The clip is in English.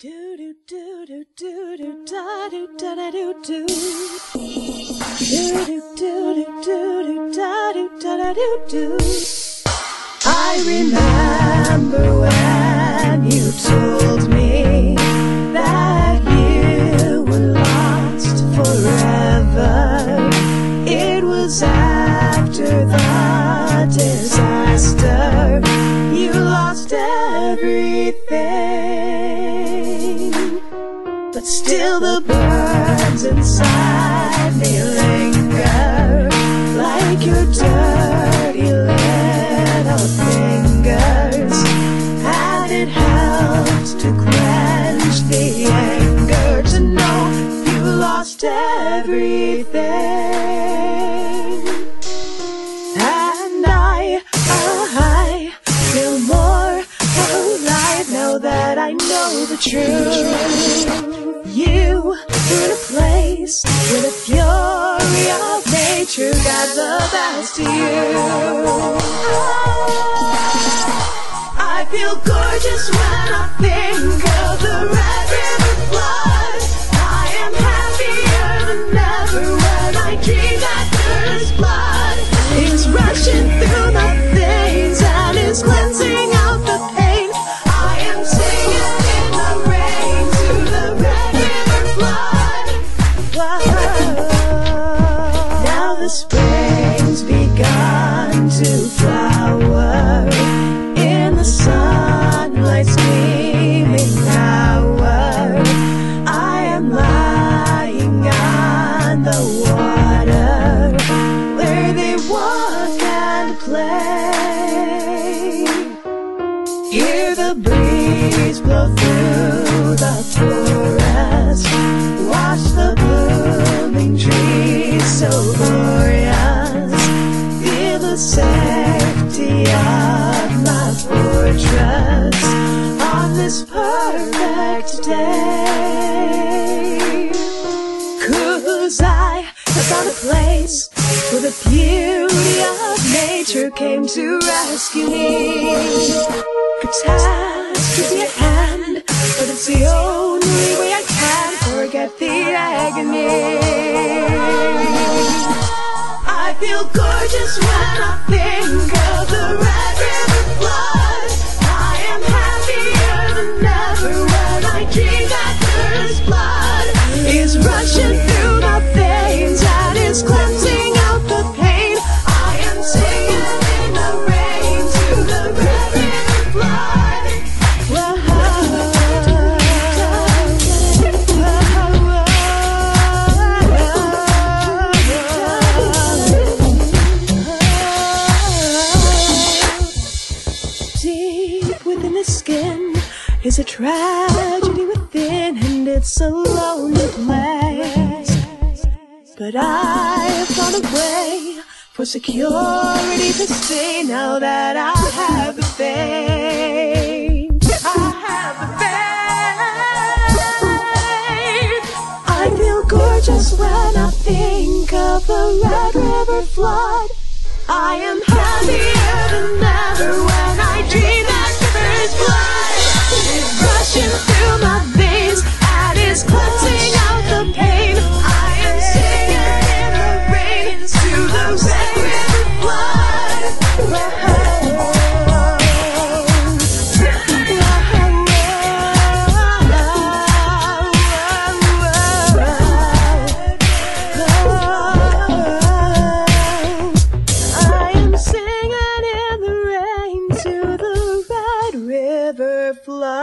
Do do do do do do da do da da do do. Do do do do do do da do da da do do. I remember when you told me that you were lost forever. It was after the disaster. You lost everything. But still the burns inside me linger, like your dirty little fingers. And it helped to quench the anger, to know you lost everything. And I feel more alive now that I know the truth. You were in a place where the fury of nature got the best of you. I feel gorgeous when I think of the Red River flood. I am happier than ever when I dream that there's blood. It's rushing through my veins and it's cleansing out the pain. I am singing in the rain to the Red River flood. Whoa. Now the spring's begun to flower in the sunlight's gleaming hour. I am lying on the water where they walk and play. Hear the breeze blow through the forest. Watch the blooming trees so glorious. Feel the safety of my fortress on this perfect day. 'Cause I have found a place where the beauty of nature came to rescue me. Catastrophe at hand, but it's the only way I can forget the agony. I feel gorgeous when I think of the Red River flood. I am happier than ever when I dream that there's blood. It's rushing through my veins and it's cleansing out the pain. I am singing in the rain to the Red River flood. Whoa. Deep within the skin is a tragedy within, and it's a lonely place. But I have found a way for security to stay now that I have the faith. I have the faith. I feel gorgeous when I think of the Red River flood. I am happier than ever when I dream that river's blood. It's rushing through my veins and it's cleansing out the pain. I am singing in the rain to the Red River flood. I am singing in the rain to the Red River flood.